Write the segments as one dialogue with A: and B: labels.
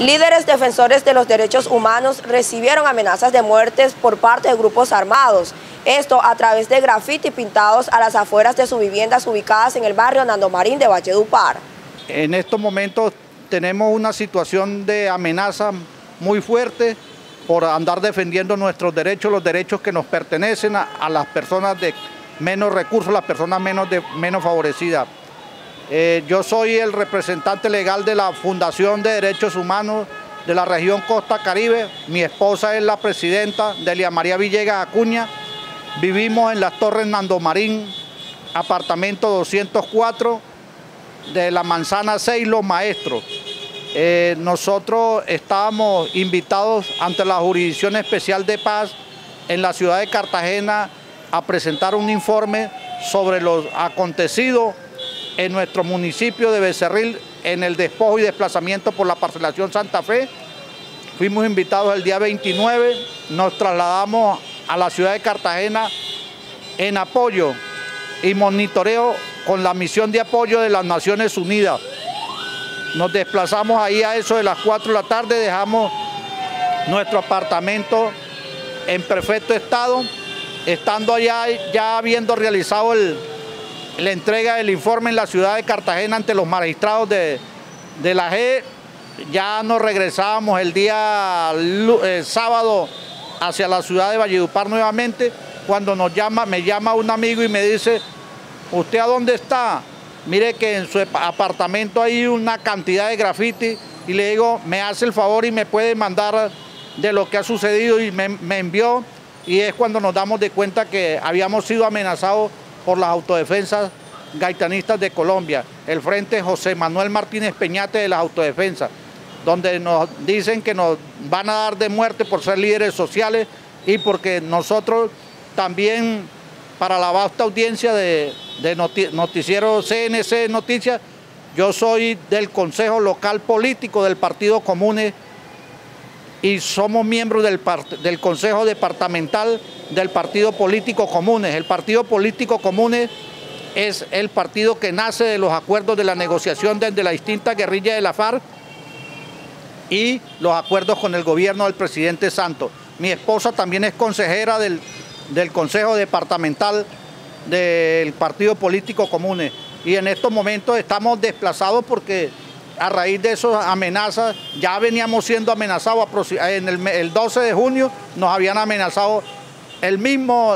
A: Líderes defensores de los derechos humanos recibieron amenazas de muertes por parte de grupos armados. Esto a través de grafiti pintados a las afueras de sus viviendas ubicadas en el barrio Nando Marín de Valledupar.
B: En estos momentos tenemos una situación de amenaza muy fuerte por andar defendiendo nuestros derechos, los derechos que nos pertenecen a las personas de menos recursos, las personas menos favorecidas. Yo soy el representante legal de la Fundación de Derechos Humanos de la región Costa Caribe. Mi esposa es la presidenta, Delia María Villegas Acuña. Vivimos en las Torres Nando Marín, apartamento 204 de la Manzana 6, Los Maestros. Nosotros estábamos invitados ante la Jurisdicción Especial de Paz en la ciudad de Cartagena a presentar un informe sobre lo acontecido en nuestro municipio de Becerril en el despojo y desplazamiento por la parcelación Santa Fe. Fuimos invitados el día 29, nos trasladamos a la ciudad de Cartagena en apoyo y monitoreo con la misión de apoyo de las Naciones Unidas. Nos desplazamos ahí a eso de las 4 de la tarde, dejamos nuestro apartamento en perfecto estado, estando allá ya habiendo realizado la entrega del informe en la ciudad de Cartagena ante los magistrados de la JEP. Ya nos regresábamos el día sábado hacia la ciudad de Valledupar nuevamente, cuando me llama un amigo y me dice: ¿usted a dónde está? Mire que en su apartamento hay una cantidad de grafiti, y le digo, me hace el favor y me puede mandar de lo que ha sucedido, y me envió, y es cuando nos damos de cuenta que habíamos sido amenazados por las autodefensas gaitanistas de Colombia, el Frente José Manuel Martínez Peñate de las Autodefensas, donde nos dicen que nos van a dar de muerte por ser líderes sociales y porque nosotros también, para la vasta audiencia de noticiero CNC Noticias, yo soy del Consejo Local Político del Partido Comunes y somos miembros del Consejo Departamental del Partido Político Comunes. El Partido Político Comunes es el partido que nace de los acuerdos de la negociación desde la distinta guerrilla de la FARC y los acuerdos con el gobierno del presidente Santos. Mi esposa también es consejera del Consejo Departamental del Partido Político Comunes, y en estos momentos estamos desplazados porque a raíz de esas amenazas ya veníamos siendo amenazados. En el 12 de junio nos habían amenazado el mismo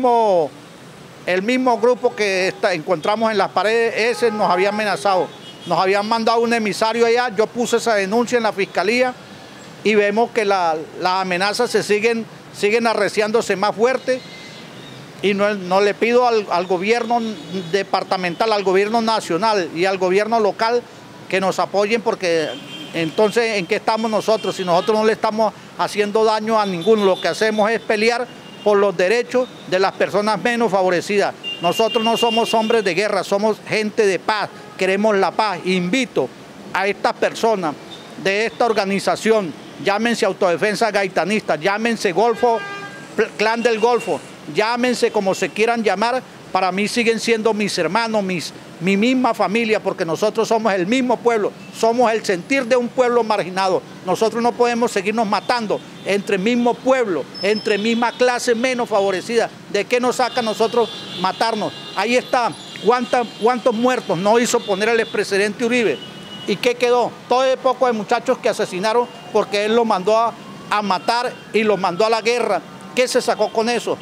B: grupo que encontramos en las paredes, ese nos había amenazado. Nos habían mandado un emisario allá, yo puse esa denuncia en la fiscalía y vemos que las amenazas se siguen arreciándose más fuerte, y no le pido al gobierno departamental, al gobierno nacional y al gobierno local que nos apoyen, porque entonces ¿en qué estamos nosotros? Si nosotros no le estamos haciendo daño a ninguno, lo que hacemos es pelear por los derechos de las personas menos favorecidas. Nosotros no somos hombres de guerra, somos gente de paz, queremos la paz. Invito a estas personas de esta organización, llámense Autodefensa Gaitanista, llámense Clan del Golfo, llámense como se quieran llamar, para mí siguen siendo mis hermanos, mi misma familia, porque nosotros somos el mismo pueblo, somos el sentir de un pueblo marginado. Nosotros no podemos seguirnos matando entre mismo pueblo, entre misma clase menos favorecida. ¿De qué nos saca a nosotros matarnos? Ahí está, ¿cuántos muertos no hizo poner el expresidente Uribe? ¿Y qué quedó? Todo el poco de muchachos que asesinaron porque él los mandó a matar y los mandó a la guerra. ¿Qué se sacó con eso?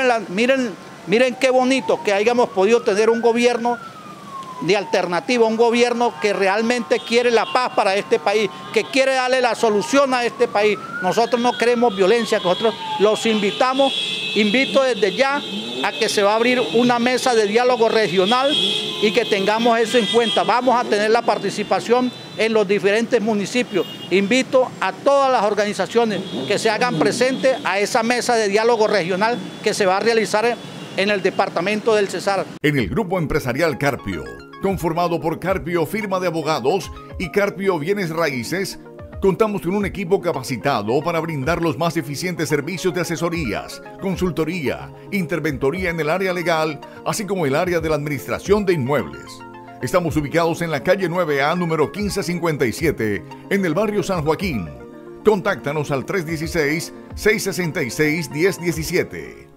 B: Miren qué bonito que hayamos podido tener un gobierno de alternativa, un gobierno que realmente quiere la paz para este país, que quiere darle la solución a este país. Nosotros no queremos violencia, nosotros los invito desde ya a que se va a abrir una mesa de diálogo regional y que tengamos eso en cuenta. Vamos a tener la participación en los diferentes municipios. Invito a todas las organizaciones que se hagan presentes a esa mesa de diálogo regional que se va a realizar en el departamento del Cesar.
C: En el grupo empresarial Carpio, conformado por Carpio Firma de Abogados y Carpio Bienes Raíces, contamos con un equipo capacitado para brindar los más eficientes servicios de asesorías, consultoría, interventoría en el área legal, así como el área de la administración de inmuebles. Estamos ubicados en la calle 9A, número 1557, en el barrio San Joaquín. Contáctanos al 316-666-1017.